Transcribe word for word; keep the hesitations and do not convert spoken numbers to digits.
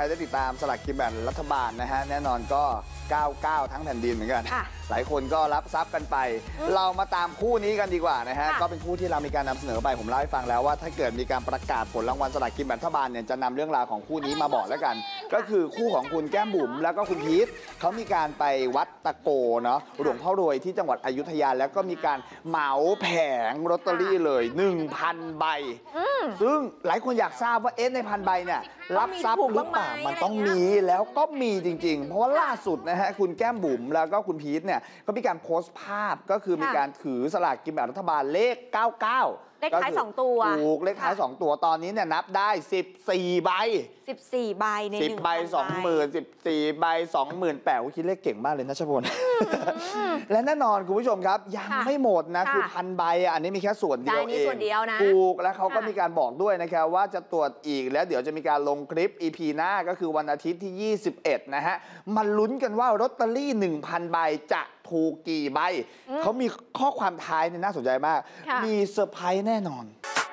ได้ติดตามสลากกินแบ่งรัฐบาลนะฮะแน่นอนก็เก้าเก้าทั้งแผ่นดินเหมือนกันหลายคนก็รับทรัพย์กันไปเรามาตามคู่นี้กันดีกว่านะฮะก็เป็นคู่ที่เรามีการนำเสนอไปผมเล่าให้ฟังแล้วว่าถ้าเกิดมีการประกาศผลรางวัลสลากกินแบ่งรัฐบาลเนี่ยจะนำเรื่องราวของคู่นี้มาบอกแล้วกันก็คือคู่ของคุณแก้มบุ๋มแล้วก็คุณพีทเขามีการไปวัดตะโกเนาะหลวงพ่อรวยที่จังหวัดอยุธยาแล้วก็มีการเหมาแผงลอตเตอรี่เลย หนึ่งพัน ใบซึ่งหลายคนอยากทราบว่าเอ๊ะในพันใบเนี่ยรับทรัพย์หรือเปล่ามันต้องมีแล้วก็มีจริงๆเพราะว่าล่าสุดนะฮะคุณแก้มบุ๋มแล้วก็คุณพีทเนี่ยก็มีการโพสต์ภาพก็คือมีการถือสลากกินแบ่งรัฐบาลเลขเก้าเก้าเลขท้ายสองตัวถูกเลขท้ายสองตัวตอนนี้เนี่ยนับได้สิบสี่ใบสิบสี่ใบในหนึ่งสิบใบสองหมื่นสิบสี่ใบสองหมื่นแปดคิดเลขเก่งมากเลยนะชพลและแน่นอนคุณผู้ชมครับยังไม่หมดนะคือพันใบอันนี้มีแค่ส่วนเดียวเองถูกแล้วเขาก็มีการบอกด้วยนะครับว่าจะตรวจอีกแล้วเดี๋ยวจะมีการลงคลิป อี พี หน้าก็คือวันอาทิตย์ที่ยี่สิบเอ็ดนะฮะมาลุ้นกันว่าลอตเตอรี่ หนึ่งพัน ใบจะถูกกี่ใบเขามีข้อความท้ายเนี่ยน่าสนใจมากมีเซอร์ไพรส์แน่นอน